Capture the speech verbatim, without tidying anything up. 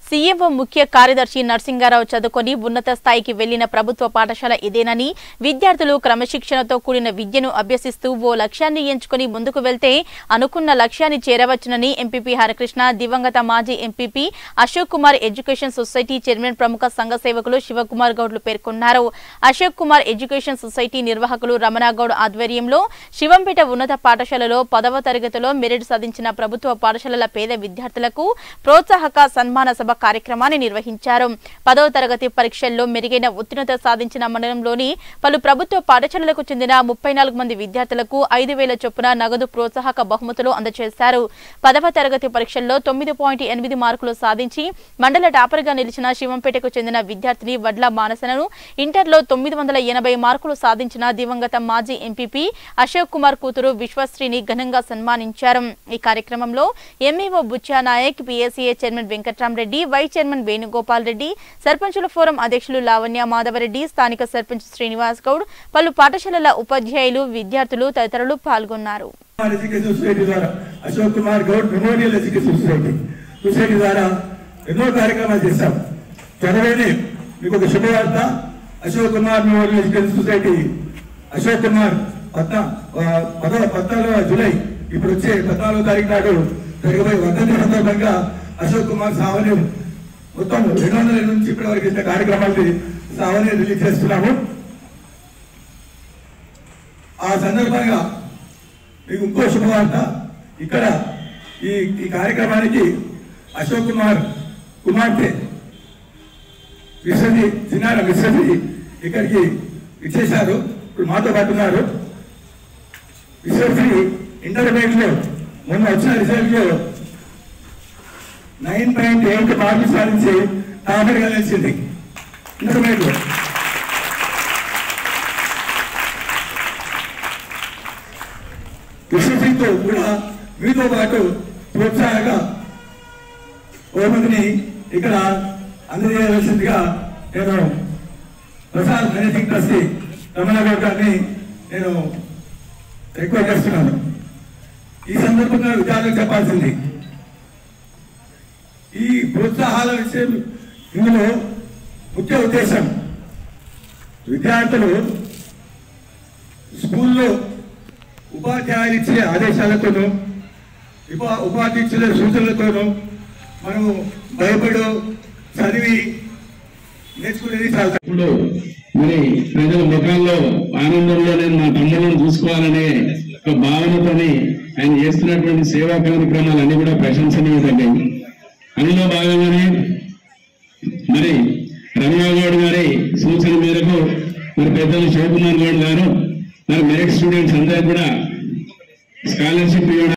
CMO ముఖ్య కార్యదర్శి నర్సింగారావు చదువుకొని ఉన్నత స్థాయికి వెళ్లిన ప్రభుత్వ పాఠశాల ఇదేనని, విద్యార్థులు క్రమశిక్షణతో కూడిన విద్యను అభ్యసిస్తూ ఓ లక్ష్యాన్ని ఎంచుకొని ముందుకు వెళ్తే అనుకున్న లక్ష్యాన్ని చేరవచ్చునని ఎంపీపీ హరికృష్ణ, దివంగత మాజీ MPP Ashok Kumar education society chairman, ప్రముఖ సంఘ సేవకులు శివకుమార్ గౌడ్లు పేర్కొన్నారు. అశోక్ కుమార్ ఎడ్యుకేషన్ సొసైటీ నిర్వాహకులు రమణగౌడ్ ఆధ్వర్యంలో శివంపేట ఉన్నత పాఠశాలలో పదవ తరగతిలో మెరిట్ సాధించిన ప్రభుత్వ పాఠశాలల పేద విద్యార్థులకు ప్రోత్సాహక సన్మాన సభ కార్యక్రమాన్ని నిర్వహించారు. పదవ తరగతి పరీక్షల్లో మెరుగైన ఉత్తీర్ణత సాధించిన మండలంలోని పలు ప్రభుత్వ పాఠశాలలకు చెందిన ముప్పై నాలుగు మంది విద్యార్థులకు ఐదు వేల చొప్పున నగదు ప్రోత్సాహక బహుమతులు అందజేశారు. పదవ తరగతి పరీక్షల్లో తొమ్మిది పాయింట్ ఎనిమిది మార్కులు సాధించి మండల టాపర్ గా నిలిచిన శివంపేటకు చెందిన విద్యార్థిని వడ్ల మానసను, ఇంటర్లో తొమ్మిది వందల ఎనభై మార్కులు సాధించిన దివంగత మాజీ ఎంపీపీ అశోక్ కుమార్ కూతురు విశ్వశ్రీని ఘనంగా సన్మానించారు. ఈ కార్యక్రమంలో MEO Buchanayak, PSCA chairman Venkatramareddy, vice chairman Venugopal Reddy, సర్పంచుల ఫోరం అధ్యక్షులు లావణ్య మాధవరెడ్డి, స్థానిక సర్పంచ్ శ్రీనివాస్ గౌడ్, పలు పాఠశాలల ఉపాధ్యాయులు, విద్యార్థులు తదితరులు పాల్గొన్నారు. Ashok Kumar Goud memorial education society society ద్వారా ఎన్నో కార్యక్రమాలు చేశాం. త్వరలోనే మీకు ఒక శుభవార్త. Ashok Kumar memorial education society Ashok Kumar పద్నా పదవ పద్నాలుగవ జూలై ఇప్పుడు వచ్చే పద్నాలుగో తారీఖు నాడు జరిగిపోయి వర్ధంతి సందర్భంగా అశోక్ కుమార్ సావని మొత్తం రెండు వందల నుంచి ఇప్పటి వరకు ఇచ్చిన కార్యక్రమాలు సావని రిలీజ్ చేస్తున్నాము. ఆ సందర్భంగా మీకు ఇంకో శుభవార్త. ఇక్కడ ఈ ఈ కార్యక్రమానికి అశోక్ కుమార్ కుమార్తె విశ్వజి చిన్నార విశ్వజి ఇక్కడికి ఇచ్చేశారు. ఇప్పుడు మాతో పాటు ఉన్నారు. విశ్వశ్రీ ఇంటర్మీడియట్ లో మొన్న వచ్చిన రిజల్ట్ లో నైన్ పాయింట్ ఎయిట్ మార్కులు సాధించి టాపర్ గా నిలిచింది ఇంటర్మీడియట్ లో. విశ్వశ్రీతో కూడా మీతో పాటు ప్రోత్సాహక బహుమతిని ఇక్కడ అందజేయవలసిందిగా నేను ప్రసాద్ మేనేజింగ్ ట్రస్టీ రమణగౌడ్ గారిని నేను రిక్వెస్ట్ చేస్తున్నాను. ఈ సందర్భంగా విద్యార్థులకు చెప్పాల్సింది, ఈ ప్రోత్సాహాల విషయం ఇందులో ముఖ్య ఉద్దేశం విద్యార్థులు స్కూల్లో ఉపాధ్యాయులు ఇచ్చే ఆదేశాలతోనూ ఉపా ఉపాధ్యక్షుల సూచనలతోనూ మనము భయపడు చదివి నేర్చుకునేది చాలా. ఇప్పుడు మరి ప్రజల ముఖాల్లో ఆనందంలో నేను మా తమ్ముళ్ళను చూసుకోవాలనే ఒక భావనతోని ఆయన చేస్తున్నటువంటి సేవా కార్యక్రమాలన్నీ కూడా ప్రశంసనీయదగ్గవి. అందులో భాగంగానే మరి రమణగౌడ్ గారి సూచన మేరకు మరి పెద్దలు శివకుమార్ గౌడ్ గారు మరి మెరిట్ స్టూడెంట్స్ అందరూ కూడా స్కాలర్షిప్ ఇవ్వడం